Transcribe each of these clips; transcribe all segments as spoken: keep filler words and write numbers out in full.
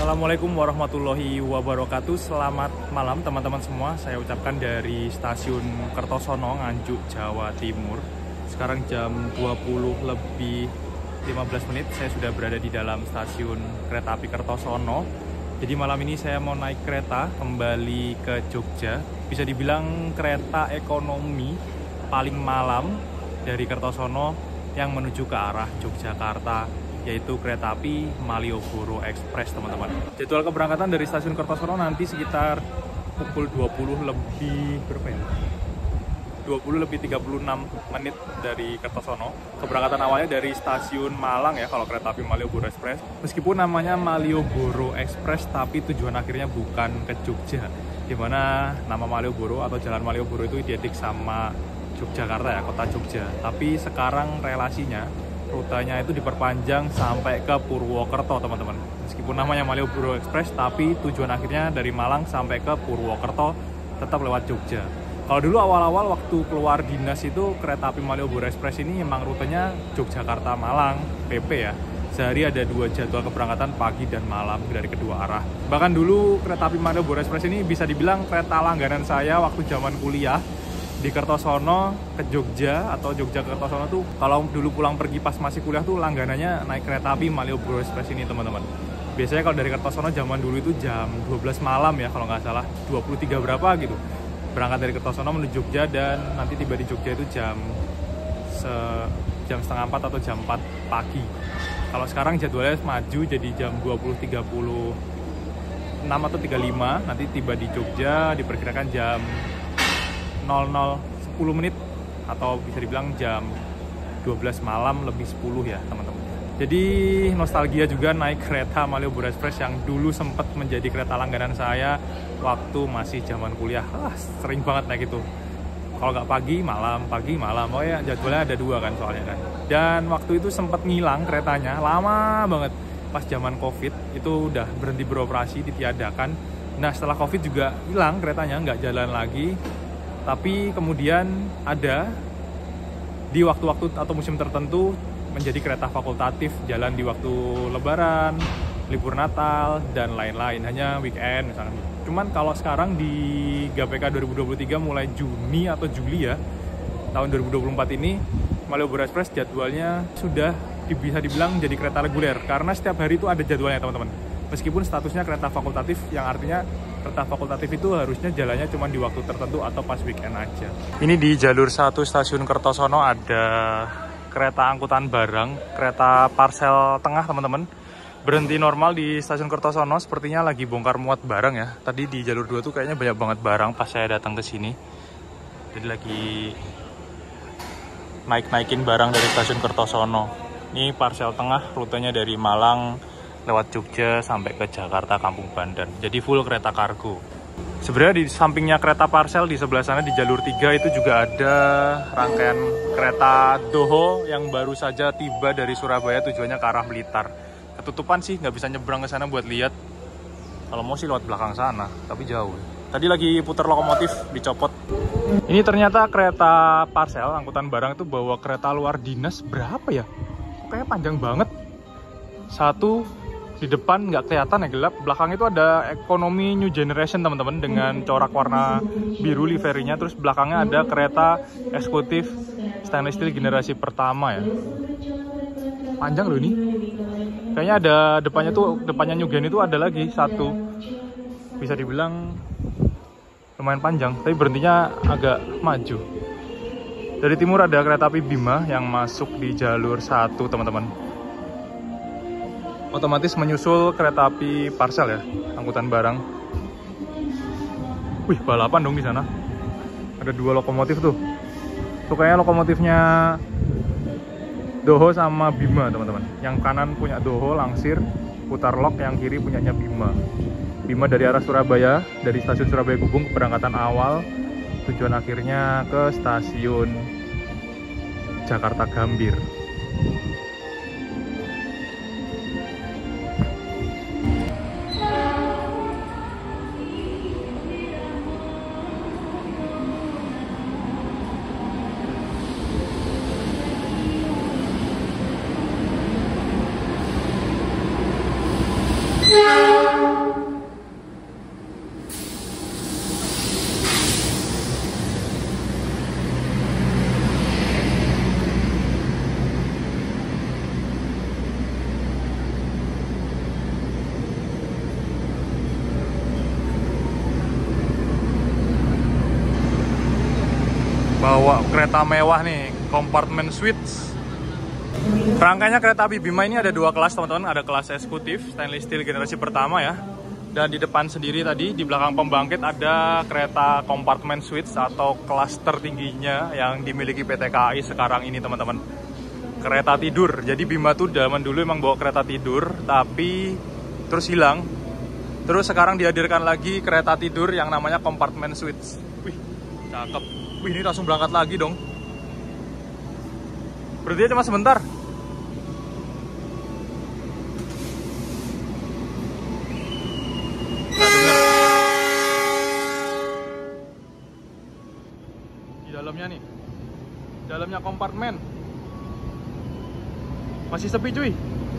Assalamualaikum warahmatullahi wabarakatuh. Selamat malam teman-teman semua. Saya ucapkan dari stasiun Kertosono, Nganjuk, Jawa Timur. Sekarang jam dua puluh lebih lima belas menit. Saya sudah berada di dalam stasiun kereta api Kertosono. Jadi malam ini saya mau naik kereta kembali ke Jogja. Bisa dibilang kereta ekonomi paling malam dari Kertosono yang menuju ke arah Yogyakarta, yaitu kereta api Malioboro Express, teman-teman. Jadwal keberangkatan dari stasiun Kertosono nanti sekitar pukul dua puluh lebih berapa ya? dua puluh lebih tiga puluh enam menit dari Kertosono. Keberangkatan awalnya dari stasiun Malang ya, kalau kereta api Malioboro Express. Meskipun namanya Malioboro Express, tapi tujuan akhirnya bukan ke Jogja. Dimana nama Malioboro atau Jalan Malioboro itu identik sama Yogyakarta ya, kota Jogja. Tapi sekarang relasinya, rutenya itu diperpanjang sampai ke Purwokerto, teman-teman. Meskipun namanya Malioboro Express, tapi tujuan akhirnya dari Malang sampai ke Purwokerto tetap lewat Jogja. Kalau dulu awal-awal waktu keluar dinas itu kereta api Malioboro Express ini emang rutenya Yogyakarta-Malang, P P ya. Sehari ada dua jadwal keberangkatan, pagi dan malam dari kedua arah. Bahkan dulu kereta api Malioboro Express ini bisa dibilang kereta langganan saya waktu zaman kuliah. Di Kertosono ke Jogja atau Jogja ke Kertosono tuh kalau dulu pulang pergi pas masih kuliah tuh langganannya naik kereta api Malioboro Express ini, teman-teman. Biasanya kalau dari Kertosono zaman dulu itu jam dua belas malam ya kalau nggak salah, dua puluh tiga berapa gitu. Berangkat dari Kertosono menuju Jogja dan nanti tiba di Jogja itu jam se jam setengah empat atau jam empat pagi. Kalau sekarang jadwalnya maju jadi jam dua puluh tiga puluh enam atau tiga puluh lima, nanti tiba di Jogja diperkirakan jam nol nol sepuluh menit atau bisa dibilang jam dua belas malam lebih sepuluh ya, teman-teman. Jadi nostalgia juga naik kereta Malioboro Express yang dulu sempat menjadi kereta langganan saya waktu masih zaman kuliah. Ah, sering banget naik itu. Kalau nggak pagi, malam, pagi, malam. Oh ya, jadwalnya ada dua kan soalnya kan. Dan waktu itu sempat ngilang keretanya, lama banget. Pas zaman Covid itu udah berhenti beroperasi, ditiadakan. Nah setelah Covid juga hilang keretanya, nggak jalan lagi. Tapi kemudian ada di waktu-waktu atau musim tertentu menjadi kereta fakultatif, jalan di waktu Lebaran, libur Natal, dan lain-lain, hanya weekend misalnya. Cuman kalau sekarang di G P K dua ribu dua puluh tiga mulai Juni atau Juli ya, tahun dua ribu dua puluh empat ini, Malioboro Express jadwalnya sudah bisa dibilang jadi kereta reguler, karena setiap hari itu ada jadwalnya, teman-teman. Meskipun statusnya kereta fakultatif, yang artinya kereta fakultatif itu harusnya jalannya cuma di waktu tertentu atau pas weekend aja. Ini di jalur satu stasiun Kertosono ada kereta angkutan barang, kereta parcel tengah, teman-teman. Berhenti normal di stasiun Kertosono, sepertinya lagi bongkar muat barang ya. Tadi di jalur dua tuh kayaknya banyak banget barang pas saya datang ke sini. Jadi lagi naik-naikin barang dari stasiun Kertosono. Ini parcel tengah, rutenya dari Malang lewat Jogja sampai ke Jakarta Kampung Bandan. Jadi full kereta kargo. Sebenarnya di sampingnya kereta parcel di sebelah sana di jalur tiga itu juga ada rangkaian kereta Doho yang baru saja tiba dari Surabaya tujuannya ke arah Blitar. Ketutupan sih, nggak bisa nyebrang ke sana buat lihat. Kalau mau sih lewat belakang sana, tapi jauh. Tadi lagi putar lokomotif, dicopot. Ini ternyata kereta parcel angkutan barang itu bawa kereta luar dinas berapa ya? Kayaknya panjang banget. Satu di depan nggak kelihatan ya, gelap. Belakang itu ada ekonomi new generation, teman-teman, dengan corak warna biru liverinya. Terus belakangnya ada kereta eksekutif stainless steel generasi pertama ya. Panjang loh ini. Kayaknya ada depannya tuh, depannya new gen itu ada lagi satu. Bisa dibilang lumayan panjang, tapi berhentinya agak maju. Dari timur ada kereta api Bima yang masuk di jalur satu, teman-teman. Otomatis menyusul kereta api parcel ya, angkutan barang. Wih, balapan dong di sana. Ada dua lokomotif tuh. Tuh kayaknya lokomotifnya Doho sama Bima, teman-teman. Yang kanan punya Doho, langsir, putar lok, yang kiri punyanya Bima. Bima dari arah Surabaya, dari stasiun Surabaya Gubeng keberangkatan awal, tujuan akhirnya ke stasiun Jakarta Gambir. Bawa kereta mewah nih, kompartemen suites. Rangkainya kereta api Bima ini ada dua kelas teman-teman, ada kelas eksekutif stainless steel generasi pertama ya. Dan di depan sendiri tadi, di belakang pembangkit ada kereta kompartemen suites atau kelas tertingginya yang dimiliki P T K A I sekarang ini teman-teman. Kereta tidur, jadi Bima tuh zaman dulu emang bawa kereta tidur, tapi terus hilang. Terus sekarang dihadirkan lagi kereta tidur yang namanya kompartemen suites. Wih, cakep. Wih, ini langsung berangkat lagi dong. Berarti cuma sebentar. Di dalamnya nih, dalamnya kompartemen masih sepi cuy.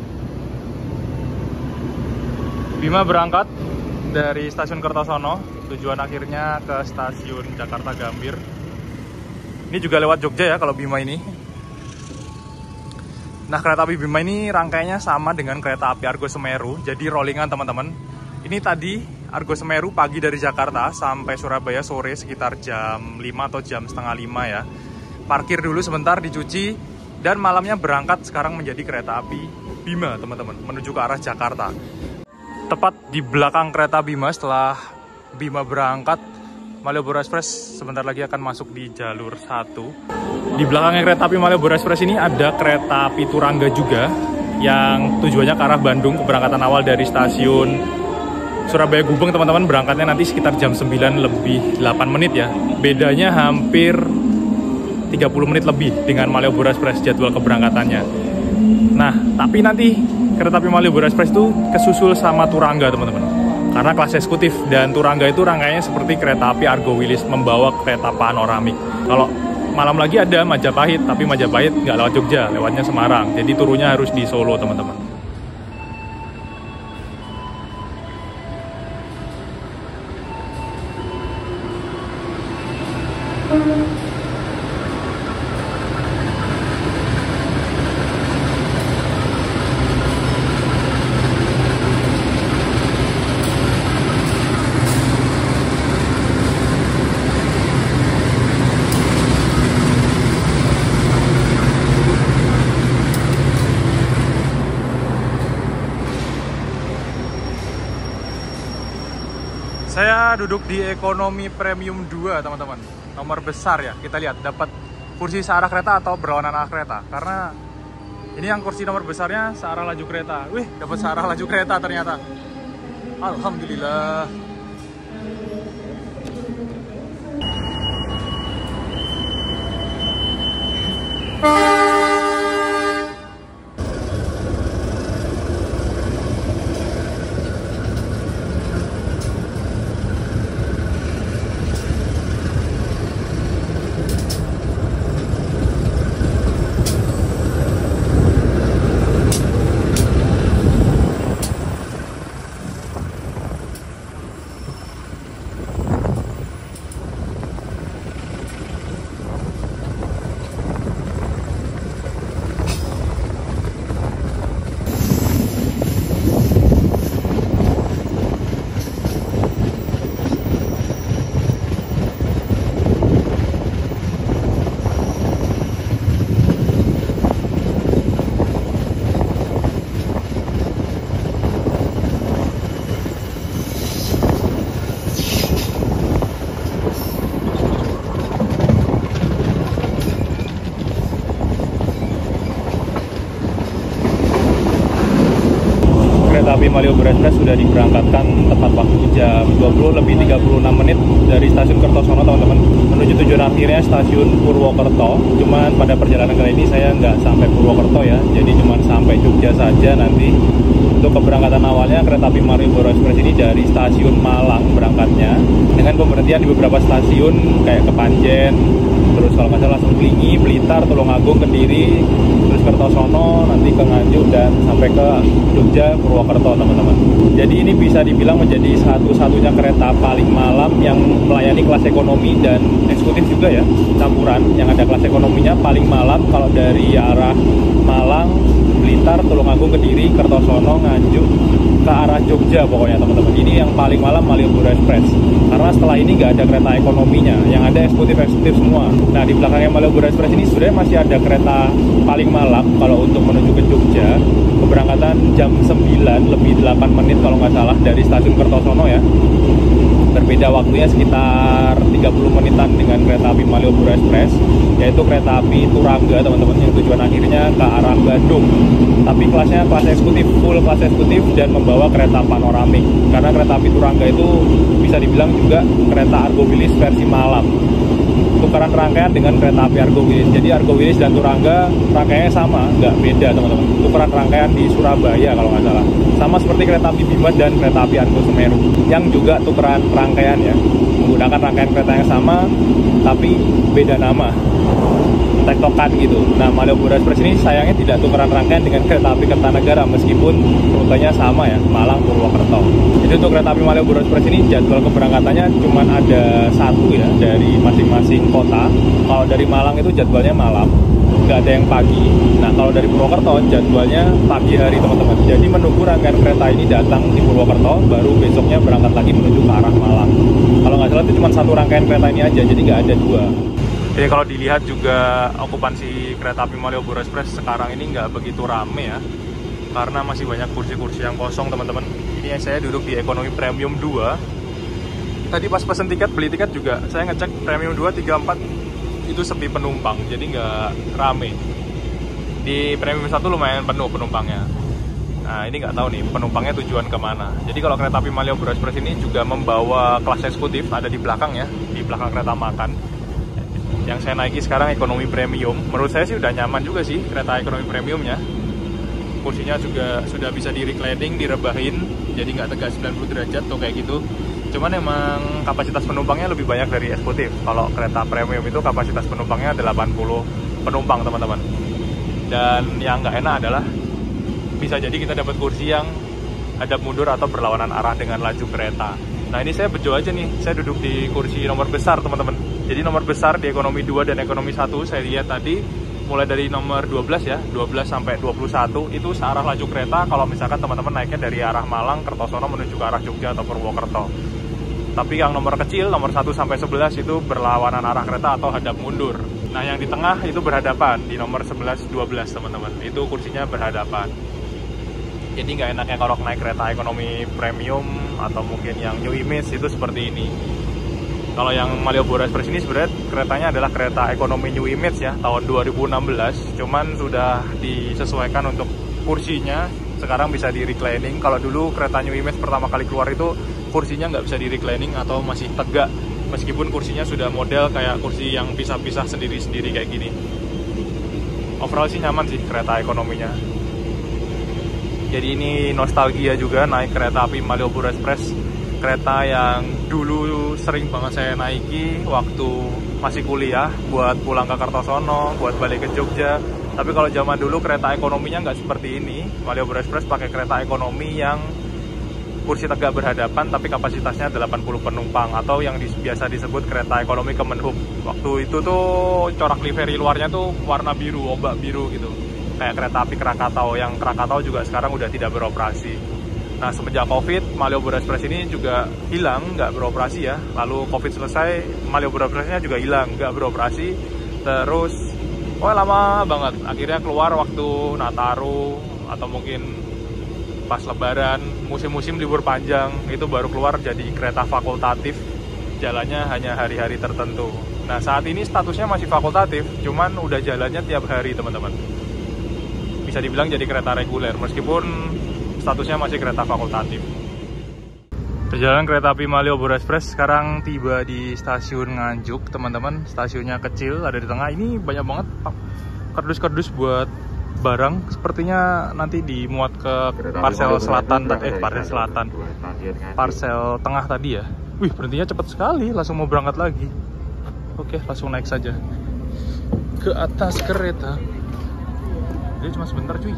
Bima berangkat dari stasiun Kertosono, tujuan akhirnya ke stasiun Jakarta Gambir. Ini juga lewat Jogja ya kalau Bima ini. Nah, kereta api Bima ini rangkainya sama dengan kereta api Argo Semeru, jadi rollingan teman-teman. Ini tadi Argo Semeru pagi dari Jakarta sampai Surabaya sore sekitar jam lima atau jam setengah lima ya. Parkir dulu sebentar, dicuci, dan malamnya berangkat sekarang menjadi kereta api Bima teman-teman, menuju ke arah Jakarta. Tepat di belakang kereta Bima setelah Bima berangkat, Malioboro Express sebentar lagi akan masuk di jalur satu. Di belakangnya kereta api Malioboro Express ini ada kereta api Turangga juga yang tujuannya ke arah Bandung, keberangkatan awal dari stasiun Surabaya Gubeng teman-teman, berangkatnya nanti sekitar jam sembilan lebih delapan menit ya. Bedanya hampir tiga puluh menit lebih dengan Malioboro Express jadwal keberangkatannya. Nah, tapi nanti kereta api Malioboro Express itu kesusul sama Turangga teman-teman. Karena kelas eksekutif, dan Turangga itu rangkaiannya seperti kereta api Argo Wilis membawa kereta panoramik. Kalau malam lagi ada Majapahit, tapi Majapahit nggak lewat Jogja, lewatnya Semarang. Jadi turunnya harus di Solo teman-teman. Saya duduk di ekonomi premium dua teman-teman, nomor besar ya. Kita lihat dapat kursi searah kereta atau berlawanan arah kereta, karena ini yang kursi nomor besarnya searah laju kereta. Wih, dapat searah laju kereta ternyata. Alhamdulillah. Kereta api Malioboro Express sudah diberangkatkan tepat waktu jam dua puluh lebih tiga puluh enam menit dari stasiun Kertosono teman-teman, menuju tujuan akhirnya stasiun Purwokerto. Cuman pada perjalanan kali ini saya nggak sampai Purwokerto ya, jadi cuma sampai Jogja saja nanti. Untuk keberangkatan awalnya kereta api Malioboro Express ini dari stasiun Malang berangkatnya, dengan pemberhentian di beberapa stasiun kayak Kepanjen, terus kalau nggak salah langsung Klingi, Blitar, Tulungagung, Kediri, terus Kertosono, nanti ke Nganjuk, dan sampai ke Jogja, Purwokerto teman-teman. Jadi ini bisa dibilang menjadi satu-satunya kereta paling malam yang melayani kelas ekonomi dan eksekutif juga ya, campuran. Yang ada kelas ekonominya paling malam kalau dari arah Malang, Blitar, Tulungagung, Kediri, Kertosono, Nganjuk, ke arah Jogja pokoknya teman-teman. Ini yang paling malam Malioboro Express. Karena setelah ini nggak ada kereta ekonominya, yang ada eksekutif-eksekutif semua. Nah di belakangnya Malioboro Express ini sebenarnya masih ada kereta paling malam kalau untuk menuju ke Jogja. Keberangkatan jam sembilan lebih delapan menit kalau nggak salah dari stasiun Kertosono ya. Berbeda waktunya sekitar tiga puluh menitan dengan kereta api Malioboro Express, yaitu kereta api Turangga teman-teman, yang tujuan akhirnya ke arah Bandung. Tapi kelasnya kelas eksekutif, full kelas eksekutif, dan membawa kereta panoramik. Karena kereta api Turangga itu bisa dibilang juga kereta Argo Wilis versi malam. Tukaran rangkaian dengan kereta api Argo Wilis. Jadi Argo Wilis dan Turangga rangkaiannya sama, nggak beda teman-teman. Tukaran rangkaian di Surabaya kalau nggak salah. Sama seperti kereta api Bima dan kereta api Argo Semeru, yang juga tukaran rangkaian ya, menggunakan rangkaian kereta yang sama, tapi beda nama. Tektokan gitu. Nah Malioboro Express ini sayangnya tidak tukeran rangkaian dengan kereta api Kertanegara meskipun rutenya sama ya, Malang Purwokerto. Jadi untuk kereta api Malioboro Express ini jadwal keberangkatannya cuma ada satu ya dari masing-masing kota. Kalau dari Malang itu jadwalnya malam, nggak ada yang pagi. Nah kalau dari Purwokerto jadwalnya pagi hari teman-teman. Jadi menunggu rangkaian kereta ini datang di Purwokerto, baru besoknya berangkat lagi menuju ke arah Malang. Kalau nggak salah itu cuma satu rangkaian kereta ini aja, jadi nggak ada dua. Jadi kalau dilihat juga okupansi kereta api Malioboro Express sekarang ini nggak begitu rame ya, karena masih banyak kursi-kursi yang kosong teman-teman. Ini saya duduk di ekonomi premium dua. Tadi pas pesen tiket, beli tiket juga saya ngecek premium dua, tiga, empat itu sepi penumpang, jadi nggak rame. Di premium satu lumayan penuh penumpangnya. Nah ini nggak tahu nih penumpangnya tujuan kemana. Jadi kalau kereta api Malioboro Express ini juga membawa kelas eksekutif, ada di belakang ya, di belakang kereta makan. Yang saya naiki sekarang ekonomi premium. Menurut saya sih udah nyaman juga sih kereta ekonomi premiumnya. Kursinya juga sudah bisa di reclining, direbahin, jadi nggak tegak sembilan puluh derajat tuh kayak gitu. Cuman emang kapasitas penumpangnya lebih banyak dari eksekutif. Kalau kereta premium itu kapasitas penumpangnya delapan puluh penumpang teman-teman. Dan yang nggak enak adalah bisa jadi kita dapat kursi yang hadap mundur atau berlawanan arah dengan laju kereta. Nah ini saya bejo aja nih, saya duduk di kursi nomor besar teman-teman. Jadi nomor besar di ekonomi dua dan ekonomi satu saya lihat tadi mulai dari nomor dua belas ya, dua belas sampai dua puluh satu itu searah laju kereta kalau misalkan teman-teman naiknya dari arah Malang, Kertosono menuju ke arah Jogja atau Purwokerto. Tapi yang nomor kecil, nomor satu sampai sebelas itu berlawanan arah kereta atau hadap mundur. Nah yang di tengah itu berhadapan, di nomor sebelas, dua belas teman-teman, itu kursinya berhadapan. Jadi nggak enaknya kalau naik kereta ekonomi premium atau mungkin yang new image itu seperti ini. Kalau yang Malioboro Express ini sebenarnya keretanya adalah kereta ekonomi new image ya, tahun dua ribu enam belas. Cuman sudah disesuaikan untuk kursinya, sekarang bisa di reclining. Kalau dulu kereta new image pertama kali keluar itu kursinya nggak bisa di reclining atau masih tegak. Meskipun kursinya sudah model kayak kursi yang pisah-pisah sendiri-sendiri kayak gini. Overall sih nyaman sih kereta ekonominya. Jadi ini nostalgia juga naik kereta api Malioboro Express. Kereta yang dulu sering banget saya naiki waktu masih kuliah buat pulang ke Kertosono, buat balik ke Jogja. Tapi kalau zaman dulu kereta ekonominya nggak seperti ini. Malioboro Express pakai kereta ekonomi yang kursi tegak berhadapan tapi kapasitasnya delapan puluh penumpang atau yang di, biasa disebut kereta ekonomi Kemenhub. Waktu itu tuh corak livery luarnya tuh warna biru, ombak biru gitu. Kayak kereta api Krakatau, yang Krakatau juga sekarang udah tidak beroperasi. Nah semenjak Covid, Malioboro Express ini juga hilang, nggak beroperasi ya. Lalu Covid selesai, Malioboro Expressnya juga hilang, nggak beroperasi. Terus, oh lama banget. Akhirnya keluar waktu Nataru atau mungkin pas Lebaran, musim-musim libur panjang itu baru keluar jadi kereta fakultatif. Jalannya hanya hari-hari tertentu. Nah saat ini statusnya masih fakultatif, cuman udah jalannya tiap hari teman-teman. Bisa dibilang jadi kereta reguler, meskipun statusnya masih kereta fakultatif. Perjalanan kereta api Malioboro Express sekarang tiba di stasiun Nganjuk, teman-teman. Stasiunnya kecil, ada di tengah. Ini banyak banget kardus-kardus buat barang. Sepertinya nanti dimuat ke parsel selatan, eh parsel selatan, parsel tengah tadi ya. Wih, berhentinya cepat sekali, langsung mau berangkat lagi. Oke, langsung naik saja ke atas kereta. Dia cuma sebentar cuy.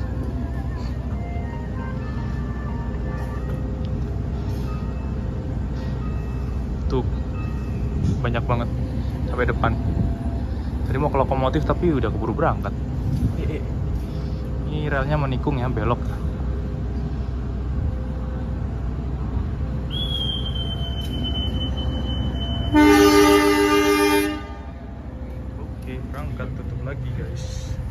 Tuh banyak banget sampai depan. Tadi mau ke lokomotif tapi udah keburu berangkat. Ini relnya menikung ya, belok. Oke, berangkat, tutup lagi guys.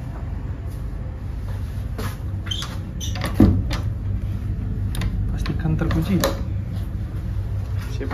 Pastikan terkunci. Sip.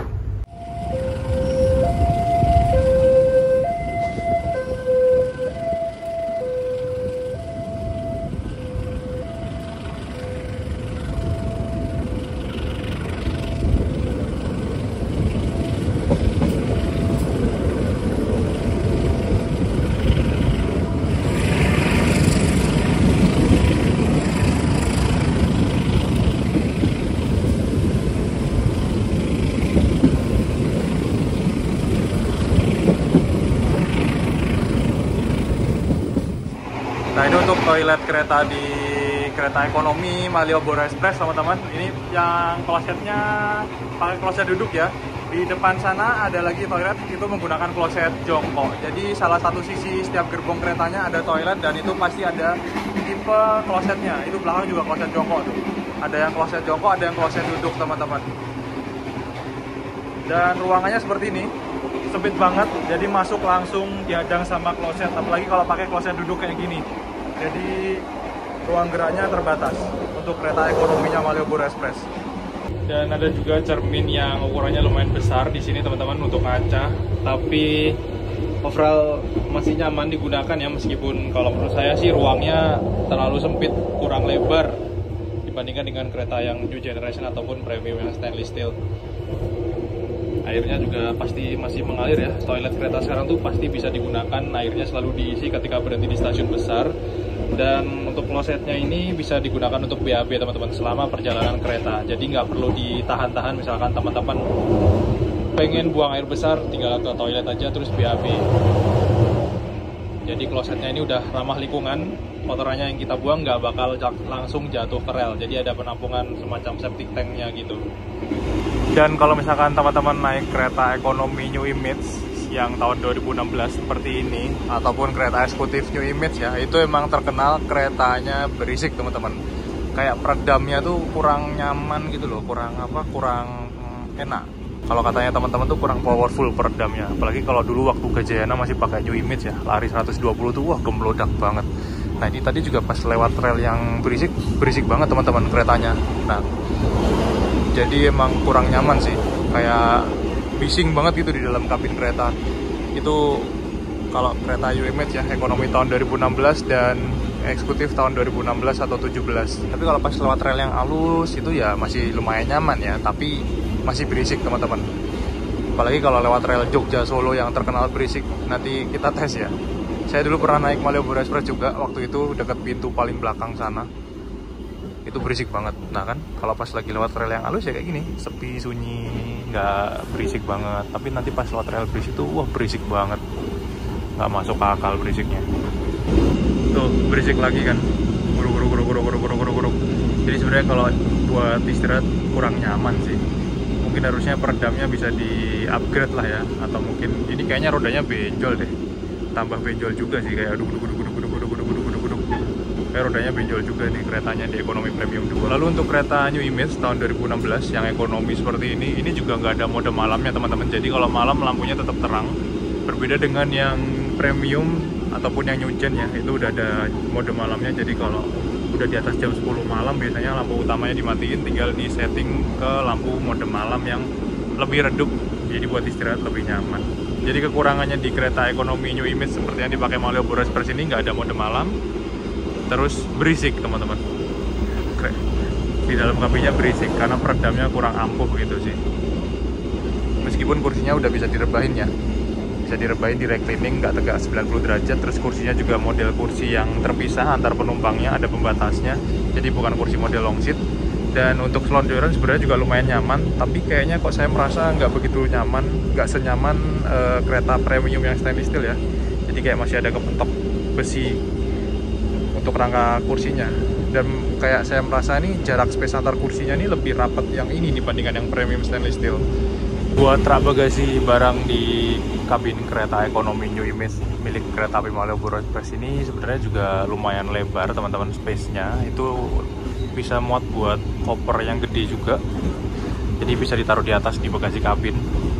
Nah, ini untuk toilet kereta di kereta ekonomi Malioboro Express teman-teman. Ini yang klosetnya pakai kloset duduk ya. Di depan sana ada lagi toilet, itu menggunakan kloset jongkok. Jadi salah satu sisi setiap gerbong keretanya ada toilet dan itu pasti ada tipe klosetnya. Itu belakang juga kloset jongkok tuh. Ada yang kloset jongkok, ada yang kloset duduk teman-teman. Dan ruangannya seperti ini. Sempit banget, jadi masuk langsung dihadang sama kloset, apalagi kalau pakai kloset duduk kayak gini. Jadi ruang geraknya terbatas untuk kereta ekonominya Malioboro Express. Dan ada juga cermin yang ukurannya lumayan besar di sini teman-teman untuk kaca, tapi overall masih nyaman digunakan ya, meskipun kalau menurut saya sih ruangnya terlalu sempit, kurang lebar dibandingkan dengan kereta yang new generation ataupun premium yang stainless steel. Airnya juga pasti masih mengalir ya. Toilet kereta sekarang tuh pasti bisa digunakan, airnya selalu diisi ketika berhenti di stasiun besar. Dan untuk klosetnya ini bisa digunakan untuk B A B teman-teman selama perjalanan kereta. Jadi nggak perlu ditahan-tahan, misalkan teman-teman pengen buang air besar tinggal ke toilet aja terus B A B. Jadi klosetnya ini udah ramah lingkungan, kotorannya yang kita buang nggak bakal langsung jatuh ke rel. Jadi ada penampungan semacam septic tanknya gitu. Dan kalau misalkan teman-teman naik kereta ekonomi New Image yang tahun dua ribu enam belas seperti ini, ataupun kereta eksekutif New Image ya, itu emang terkenal keretanya berisik teman-teman. Kayak peredamnya tuh kurang nyaman gitu loh, kurang apa, kurang hmm, enak. Kalau katanya teman-teman tuh kurang powerful peredamnya. Apalagi kalau dulu waktu Gajayana masih pakai New Image ya, lari seratus dua puluh tuh wah gemelodak banget. Nah ini tadi juga pas lewat rel yang berisik, berisik banget teman-teman keretanya. Nah jadi emang kurang nyaman sih, kayak bising banget gitu di dalam kabin kereta. Itu kalau kereta U M H ya, ekonomi tahun dua ribu enam belas dan eksekutif tahun dua ribu enam belas atau tujuh belas. Tapi kalau pas lewat rel yang halus itu ya masih lumayan nyaman ya, tapi masih berisik teman-teman. Apalagi kalau lewat rel Jogja Solo yang terkenal berisik, nanti kita tes ya. Saya dulu pernah naik Malioboro Express juga, waktu itu dekat pintu paling belakang sana. Itu berisik banget. Nah kan kalau pas lagi lewat rel yang halus ya kayak gini, sepi, sunyi, nggak berisik banget. Tapi nanti pas lewat rel berisik tuh wah berisik banget, nggak masuk akal berisiknya. Tuh berisik lagi kan, guru guru guru guru guru guru guru guru. Jadi sebenarnya kalau buat istirahat kurang nyaman sih. Mungkin harusnya peredamnya bisa di upgrade lah ya, atau mungkin ini kayaknya rodanya benjol deh, tambah benjol juga sih, kayak aduh guduk guduk guduk guduk guduk guduk guduk. Kayak rodanya benjol juga nih keretanya di ekonomi premium juga. Lalu untuk kereta New Image tahun dua ribu enam belas yang ekonomi seperti ini, ini juga nggak ada mode malamnya teman-teman. Jadi kalau malam lampunya tetap terang. Berbeda dengan yang premium ataupun yang new gen ya, itu udah ada mode malamnya. Jadi kalau udah di atas jam sepuluh malam biasanya lampu utamanya dimatiin, tinggal di setting ke lampu mode malam yang lebih redup. Jadi buat istirahat lebih nyaman. Jadi kekurangannya di kereta ekonomi New Image seperti yang dipakai Malioboro Express ini nggak ada mode malam. Terus berisik teman-teman, di dalam kabinnya berisik karena peredamnya kurang ampuh gitu sih. Meskipun kursinya udah bisa direbahin ya, bisa direbahin di reclining, nggak tegak sembilan puluh derajat. Terus kursinya juga model kursi yang terpisah antar penumpangnya, ada pembatasnya, jadi bukan kursi model long seat. Dan untuk selonjoran sebenarnya juga lumayan nyaman, tapi kayaknya kok saya merasa nggak begitu nyaman, nggak senyaman uh, kereta premium yang stainless steel ya. Jadi kayak masih ada kepentok besi untuk rangka kursinya, dan kayak saya merasa nih jarak space antar kursinya ini lebih rapat yang ini dibandingkan yang premium stainless steel. Buat rak bagasi barang di kabin kereta ekonomi New Image milik kereta api Malioboro Express ini sebenarnya juga lumayan lebar teman-teman, space-nya itu bisa muat buat koper yang gede juga, jadi bisa ditaruh di atas di bagasi kabin.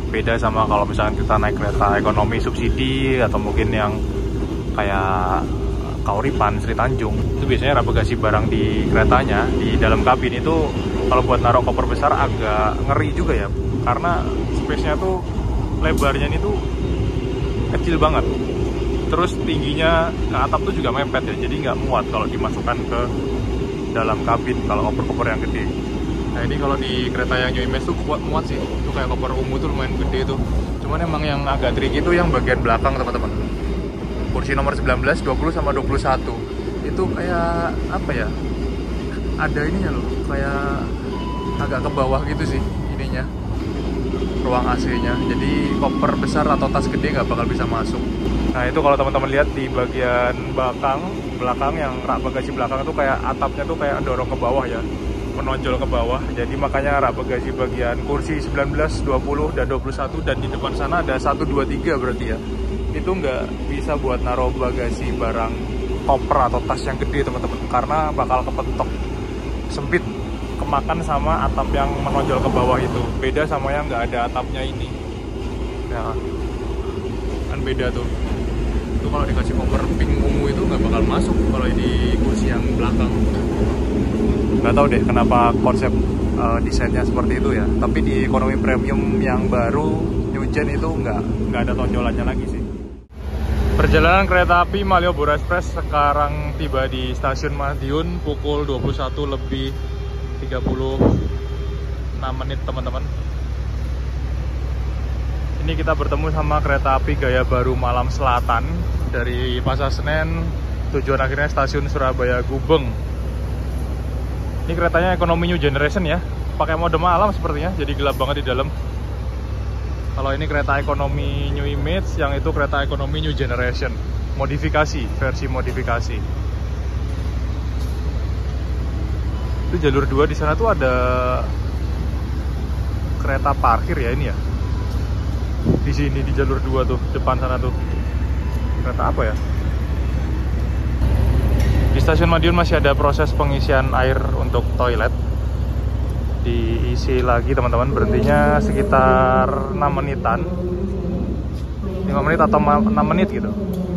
Beda sama kalau misalkan kita naik kereta ekonomi subsidi atau mungkin yang kayak Kauripan, Sri Tanjung, itu biasanya rak bagasi barang di keretanya, di dalam kabin itu kalau buat naruh koper besar agak ngeri juga ya, karena space-nya tuh lebarnya ini tuh kecil banget, terus tingginya ke atap tuh juga mepet ya, jadi nggak muat kalau dimasukkan ke dalam kabin kalau koper-koper yang gede. Nah ini kalau di kereta yang New Image tuh kuat muat sih, itu kayak koper ungu tuh lumayan gede tuh, cuman emang yang agak tricky itu yang bagian belakang teman-teman. Kursi nomor sembilan belas, dua puluh sama dua puluh satu itu kayak apa ya, ada ininya loh, kayak agak ke bawah gitu sih ininya, ruang A C-nya, jadi koper besar atau tas gede nggak bakal bisa masuk. Nah itu kalau teman-teman lihat di bagian belakang belakang yang rak bagasi belakang itu kayak atapnya tuh kayak dorong ke bawah ya, menonjol ke bawah, jadi makanya rak bagasi bagian kursi sembilan belas, dua puluh, dan dua puluh satu, dan di depan sana ada satu, dua, tiga berarti ya, itu nggak bisa buat naruh bagasi barang koper atau tas yang gede teman-teman, karena bakal kepentok sempit, kemakan sama atap yang menonjol ke bawah itu. Beda sama yang nggak ada atapnya ini ya, kan beda tuh. Itu kalau dikasih koper pink ungu itu nggak bakal masuk kalau di kursi yang belakang. Nggak tahu deh kenapa konsep uh, desainnya seperti itu ya, tapi di ekonomi premium yang baru New Gen itu nggak nggak ada tonjolannya lagi sih. Perjalanan kereta api Malioboro Express sekarang tiba di stasiun Madiun pukul dua puluh satu lebih tiga puluh enam menit teman-teman. Ini kita bertemu sama kereta api Gaya Baru Malam Selatan dari Pasar Senen, tujuan akhirnya stasiun Surabaya Gubeng. Ini keretanya ekonomi New Generation ya, pakai mode malam sepertinya, jadi gelap banget di dalam. Kalau ini kereta ekonomi New Image, yang itu kereta ekonomi New Generation, modifikasi, versi modifikasi. Itu jalur dua, di sana tuh ada kereta parkir ya ini ya. Di sini di jalur dua tuh, depan sana tuh. Kereta apa ya? Di stasiun Madiun masih ada proses pengisian air untuk toilet. Diisi lagi teman-teman, berhentinya sekitar enam menitan, lima menit atau enam menit gitu.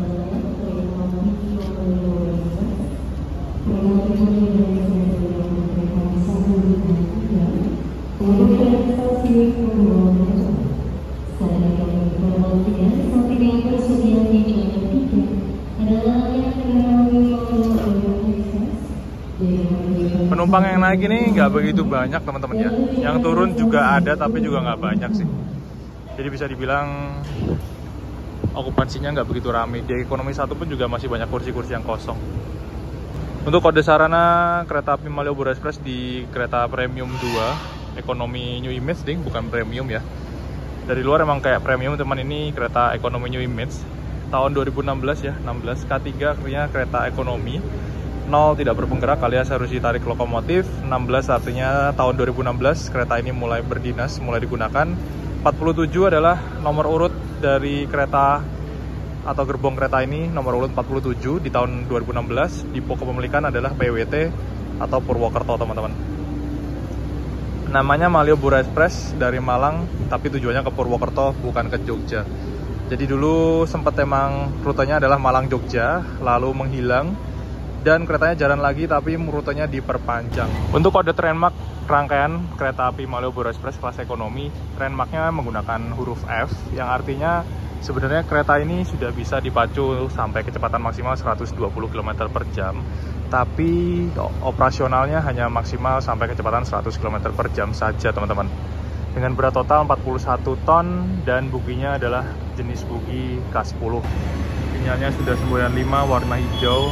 Penumpang yang naik ini nggak begitu banyak teman-teman ya. Yang turun juga ada tapi juga nggak banyak sih. Jadi bisa dibilang okupansinya nggak begitu ramai. Di ekonomi satu pun juga masih banyak kursi-kursi yang kosong. Untuk kode sarana kereta api Malioboro Express di kereta premium dua ekonomi New Image ding, bukan premium ya. Dari luar emang kayak premium teman, ini kereta ekonomi New Image tahun dua ribu enam belas ya, enam belas K tiga akhirnya kereta ekonomi. Nol tidak berpenggerak alias harus ditarik lokomotif. Enam belas artinya tahun dua ribu enam belas kereta ini mulai berdinas, mulai digunakan. Empat puluh tujuh adalah nomor urut dari kereta atau gerbong kereta ini, nomor urut empat puluh tujuh di tahun dua ribu enam belas. Dipo kepemilikan adalah P W T atau Purwokerto teman-teman. Namanya Malioboro Express dari Malang, tapi tujuannya ke Purwokerto bukan ke Jogja. Jadi dulu sempat emang rutenya adalah Malang Jogja, lalu menghilang. Dan keretanya jalan lagi tapi rutenya diperpanjang. Untuk kode trainmark rangkaian kereta api Malioboro Express kelas ekonomi, trainmarknya menggunakan huruf F, yang artinya sebenarnya kereta ini sudah bisa dipacu sampai kecepatan maksimal seratus dua puluh kilometer per jam, tapi operasionalnya hanya maksimal sampai kecepatan seratus kilometer per jam saja teman-teman. Dengan berat total empat puluh satu ton dan buginya adalah jenis bugi K sepuluh. Sinyalnya sudah semboyan lima warna hijau.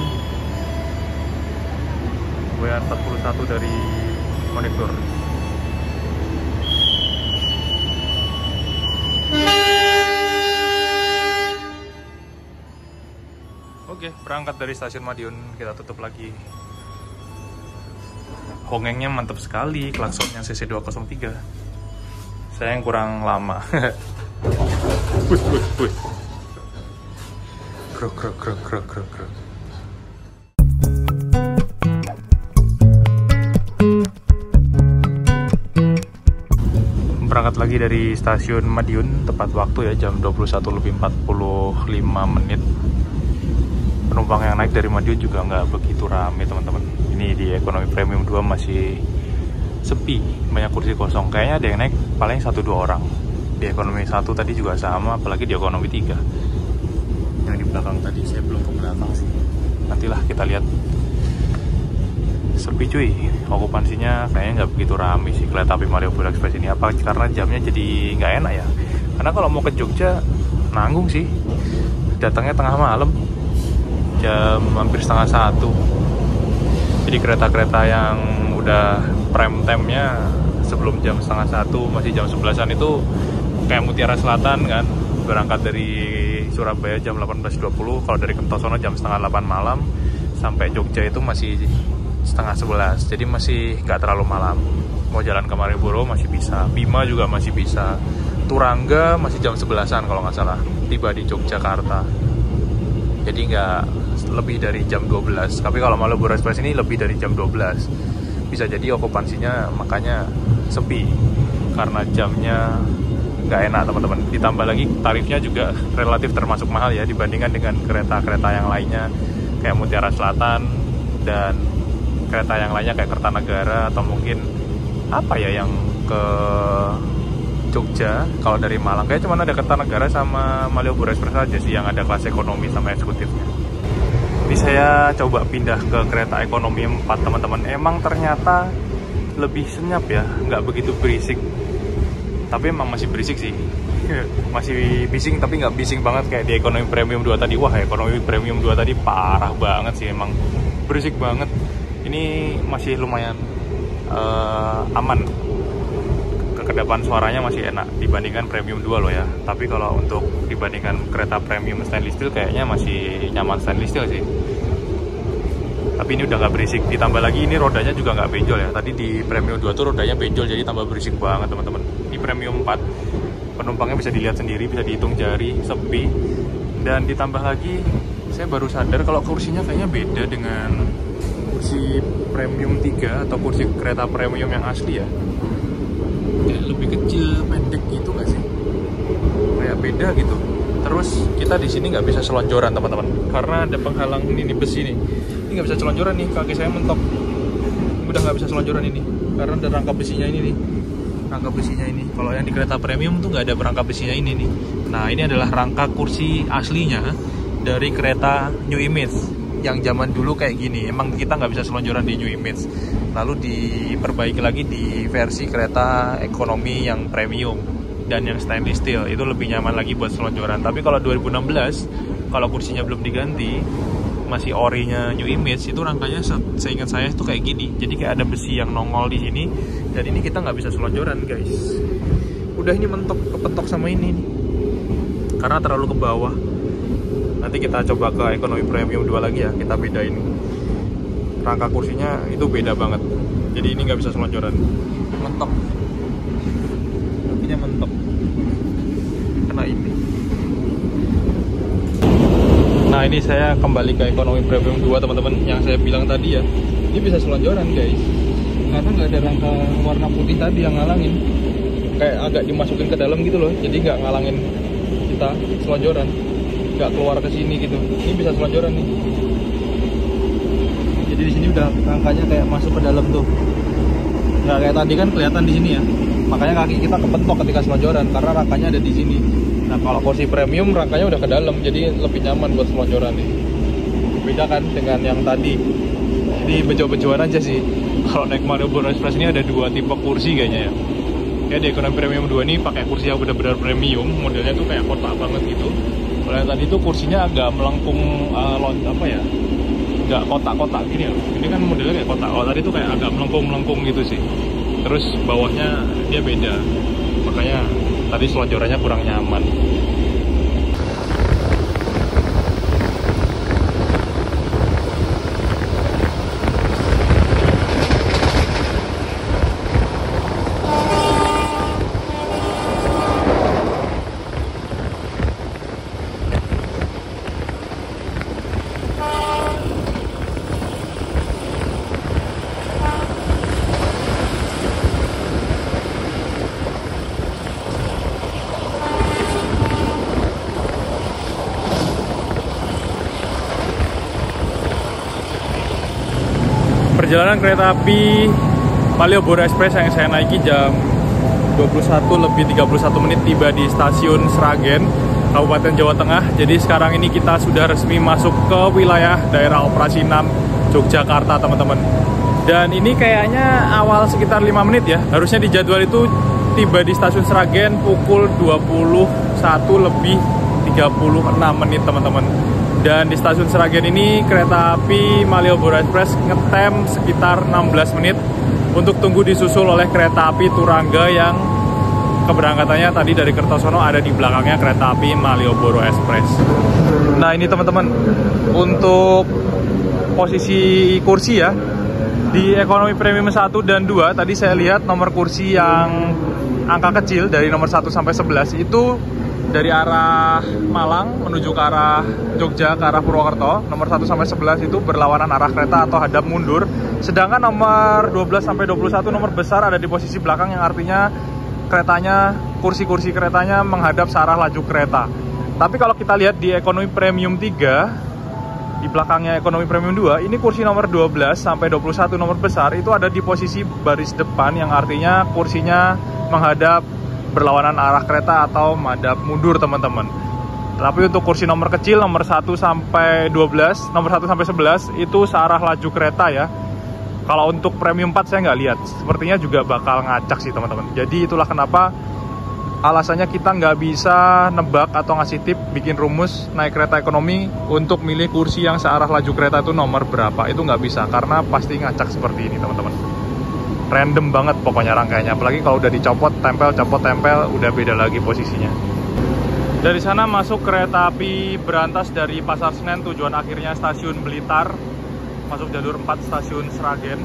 Semboyan empat puluh satu dari monitor. Oke, berangkat dari stasiun Madiun, kita tutup lagi. Hongengnya mantap sekali, klaksonnya C C dua nol tiga. Saya yang kurang lama. Wih, wih, wih. Kruk, kruk, kruk, kruk, kruk, kruk. Berangkat berangkat lagi dari stasiun Madiun tepat waktu ya, jam dua puluh satu lebih empat puluh lima menit. Penumpang yang naik dari Madiun juga nggak begitu rame teman-teman. Ini di ekonomi premium dua masih sepi, banyak kursi kosong. Kayaknya ada yang naik paling satu dua orang. Di ekonomi satu tadi juga sama, apalagi di ekonomi tiga. Yang di belakang tadi saya belum ke belakang sih. Nantilah kita lihat. Sepi cuy, okupansinya kayaknya nggak begitu rame sih kereta api Malioboro Express ini. Apa karena jamnya jadi nggak enak ya? Karena kalau mau ke Jogja nanggung sih, datangnya tengah malam, jam hampir setengah satu. Jadi kereta-kereta yang udah prime time-nya sebelum jam setengah satu, masih jam sebelasan itu kayak Mutiara Selatan kan, berangkat dari Surabaya jam delapan belas dua puluh, kalau dari Kertosono jam setengah delapan malam, sampai Jogja itu masih setengah sebelas, jadi masih nggak terlalu malam. Mau jalan ke Malioboro masih bisa, Bima juga masih bisa, Turangga masih jam sebelasan kalau nggak salah, tiba di Yogyakarta. Jadi nggak lebih dari jam dua belas. Tapi kalau Malioboro Express ini lebih dari jam dua belas. Bisa jadi okupansinya makanya sepi, karena jamnya nggak enak teman-teman. Ditambah lagi tarifnya juga relatif termasuk mahal ya, dibandingkan dengan kereta-kereta yang lainnya kayak Mutiara Selatan dan kereta yang lainnya kayak Kertanegara, atau mungkin apa ya yang ke Jogja. Kalau dari Malang kayak cuma ada Kertanegara sama Malioboro Express aja sih yang ada kelas ekonomi sama eksekutifnya. Ini saya coba pindah ke kereta ekonomi empat teman-teman. Emang ternyata lebih senyap ya, nggak begitu berisik. Tapi emang masih berisik sih, masih bising tapi nggak bising banget kayak di ekonomi premium dua tadi. Wah, ekonomi premium dua tadi parah banget sih, emang berisik banget. Ini masih lumayan uh, aman, kekedapan suaranya masih enak dibandingkan premium dua loh ya. Tapi kalau untuk dibandingkan kereta premium stainless steel kayaknya masih nyaman stainless steel sih. Tapi ini udah nggak berisik, ditambah lagi ini rodanya juga nggak benjol ya. Tadi di premium dua tuh rodanya benjol, jadi tambah berisik banget teman-teman. Di premium empat penumpangnya bisa dilihat sendiri, bisa dihitung jari, sepi. Dan ditambah lagi saya baru sadar kalau kursinya kayaknya beda dengan kursi premium tiga atau kursi kereta premium yang asli ya. Kayak lebih kecil, pendek gitu nggak sih? Kayak beda gitu. Terus kita di sini nggak bisa selonjoran teman-teman, karena ada penghalang ini besi nih. Ini nggak bisa selonjoran nih, kaki saya mentok. Udah nggak bisa selonjoran ini, karena ada rangka besinya ini nih. Rangka besinya ini. Kalau yang di kereta premium tuh nggak ada rangka besinya ini nih. Nah ini adalah rangka kursi aslinya dari kereta New Image yang zaman dulu kayak gini. Emang kita nggak bisa selonjoran di New Image, lalu diperbaiki lagi di versi kereta ekonomi yang premium dan yang stainless steel, itu lebih nyaman lagi buat selonjoran. Tapi kalau dua ribu enam belas, kalau kursinya belum diganti, masih orinya New Image, itu rangkanya seingat saya itu kayak gini. Jadi kayak ada besi yang nongol di sini, dan ini kita nggak bisa selonjoran guys. Udah ini mentok, kepentok sama ini nih, karena terlalu ke bawah. Nanti kita coba ke ekonomi premium dua lagi ya, kita bedain rangka kursinya, itu beda banget. Jadi ini nggak bisa selonjoran, mentok, kakinya mentok kena ini. Nah ini saya kembali ke ekonomi premium dua teman-teman, yang saya bilang tadi ya, ini bisa selonjoran guys, karena nggak ada rangka warna putih tadi yang ngalangin, kayak agak dimasukin ke dalam gitu loh, jadi nggak ngalangin kita selonjoran, nggak keluar ke sini gitu. Ini bisa selonjoran nih. Jadi di sini udah rangkanya kayak masuk ke dalam tuh. Nggak kayak tadi kan kelihatan di sini ya. Makanya kaki kita kepentok ketika selonjoran karena rangkanya ada di sini. Nah kalau kursi premium rangkanya udah ke dalam, jadi lebih nyaman buat selonjoran nih. Beda kan dengan yang tadi. Jadi bejo-bejoan aja sih. Kalau naik Malioboro Express ini ada dua tipe kursi kayaknya ya. Kayak di ekonomi premium dua ini pakai kursi yang benar-benar premium, modelnya tuh kayak kotak banget gitu. Kalau yang tadi tuh kursinya agak melengkung, uh, lont apa ya, nggak kotak-kotak gini ya. Ini kan modelnya kayak kotak. Kalau tadi tuh kayak agak melengkung-melengkung gitu sih. Terus bawahnya dia beda, makanya tadi selonjorannya kurang nyaman. perjalanan kereta api Malioboro Express yang saya naiki jam dua puluh satu lebih tiga puluh satu menit tiba di stasiun Sragen, Kabupaten Jawa Tengah. Jadi sekarang ini kita sudah resmi masuk ke wilayah daerah operasi enam Yogyakarta, teman-teman. Dan ini kayaknya awal sekitar lima menit ya. Harusnya di jadwal itu tiba di stasiun Sragen pukul dua puluh satu lebih tiga puluh enam menit, teman-teman. Dan di stasiun Sragen ini kereta api Malioboro Express ngetem sekitar enam belas menit untuk tunggu disusul oleh kereta api Turangga yang keberangkatannya tadi dari Kertosono, ada di belakangnya kereta api Malioboro Express. Nah ini teman-teman, untuk posisi kursi ya, di ekonomi premium satu dan dua tadi saya lihat nomor kursi yang angka kecil dari nomor satu sampai sebelas itu dari arah Malang menuju ke arah Jogja, ke arah Purwokerto, nomor satu sampai sebelas itu berlawanan arah kereta atau hadap mundur. Sedangkan nomor dua belas sampai dua puluh satu nomor besar ada di posisi belakang, yang artinya keretanya, kursi-kursi keretanya menghadap searah laju kereta. Tapi kalau kita lihat di ekonomi premium tiga, di belakangnya ekonomi premium dua, ini kursi nomor dua belas sampai dua puluh satu nomor besar itu ada di posisi baris depan, yang artinya kursinya menghadap berlawanan arah kereta atau menghadap mundur, teman-teman. Tapi untuk kursi nomor kecil nomor satu sampai dua belas, nomor satu sampai sebelas itu searah laju kereta ya. Kalau untuk premium empat saya nggak lihat, sepertinya juga bakal ngacak sih, teman-teman. Jadi itulah kenapa alasannya kita nggak bisa nebak atau ngasih tip, bikin rumus naik kereta ekonomi untuk milih kursi yang searah laju kereta itu nomor berapa. Itu nggak bisa, karena pasti ngacak seperti ini, teman-teman. Random banget pokoknya rangkaiannya, apalagi kalau udah dicopot, tempel, copot, tempel, udah beda lagi posisinya. Dari sana masuk kereta api berantas dari Pasar Senen, tujuan akhirnya stasiun Blitar, masuk jalur empat stasiun Sragen.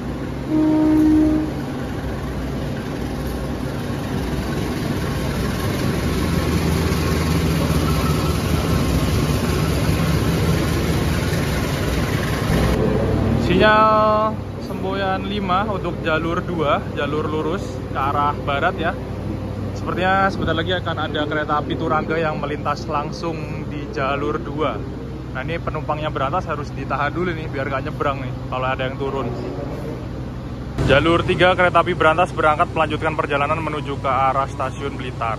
Sinyal semboyan lima untuk jalur dua, jalur lurus ke arah barat ya. Sepertinya sebentar lagi akan ada kereta api Turangga yang melintas langsung di jalur dua. Nah ini penumpangnya berantas harus ditahan dulu nih biar nggak nyebrang nih kalau ada yang turun. Jalur tiga kereta api berantas berangkat melanjutkan perjalanan menuju ke arah stasiun Blitar.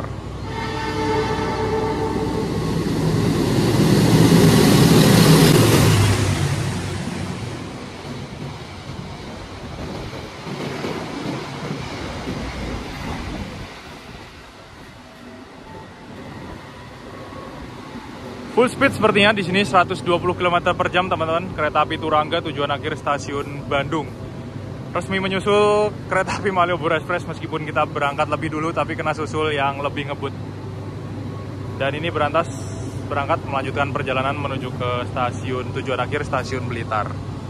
Full speed sepertinya di sini seratus dua puluh kilometer per jam, teman-teman. Kereta api Turangga tujuan akhir stasiun Bandung. Resmi menyusul kereta api Malioboro Express, meskipun kita berangkat lebih dulu tapi kena susul yang lebih ngebut. Dan ini berantas berangkat melanjutkan perjalanan menuju ke stasiun tujuan akhir stasiun Blitar.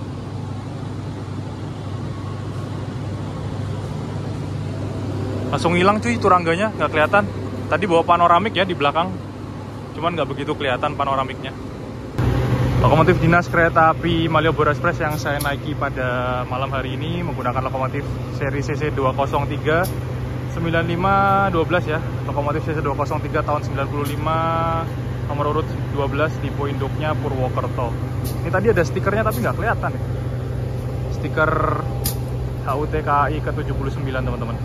Langsung hilang cuy Turangganya, nggak kelihatan. Tadi bawa panoramik ya di belakang, cuman nggak begitu kelihatan panoramiknya. Lokomotif dinas kereta api Malioboro Express yang saya naiki pada malam hari ini menggunakan lokomotif seri C C dua nol tiga sembilan lima satu dua ya. Lokomotif C C dua nol tiga tahun sembilan puluh lima, nomor urut dua belas, tipe induknya Purwokerto. Ini tadi ada stikernya tapi nggak kelihatan ya. Stiker H U T K A I ke tujuh puluh sembilan, teman-teman.